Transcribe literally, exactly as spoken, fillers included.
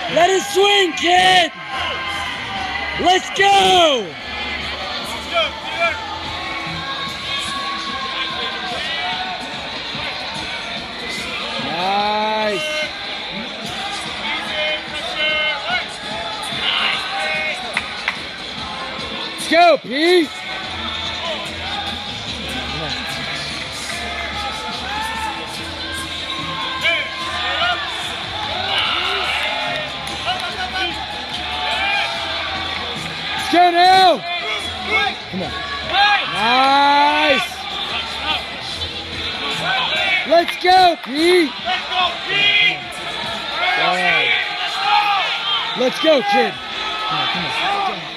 Let it swing, kid! Let's go! Nice! Let's go, Pete! Let's go now! Come on. Nice! Let's go, Pete! Let's go, Pete! Let's go, kid! Come on, come on.